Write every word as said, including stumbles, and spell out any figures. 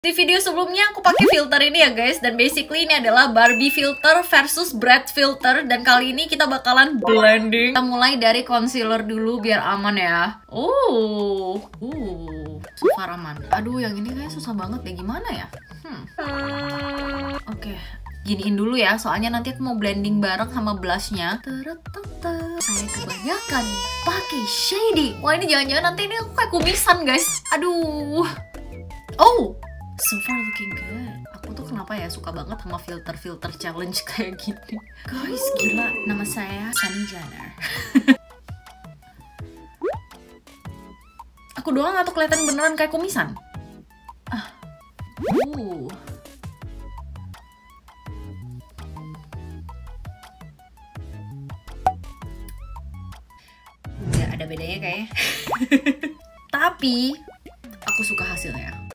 Di video sebelumnya aku pakai filter ini ya guys, dan basically ini adalah Barbie filter versus Brad filter, dan kali ini kita bakalan blending. Kita mulai dari concealer dulu biar aman ya. Uh, uh, so far aman. Aduh, yang ini kayak susah banget deh, gimana ya? Hmm. Oke, okay. Giniin dulu ya, soalnya nanti aku mau blending bareng sama blushnya. Saya kebanyakan pakai shady. Wah, ini jangan-jangan nanti ini aku kayak kumisan guys. Aduh. Oh, so far looking good. Aku tuh kenapa ya suka banget sama filter-filter challenge kayak gini. Guys, gila. Nama saya Sunny Jenner. Aku doang atau kelihatan beneran kayak kumisan? Ah. Uh. Gak ada bedanya kayaknya. Tapi aku suka hasilnya.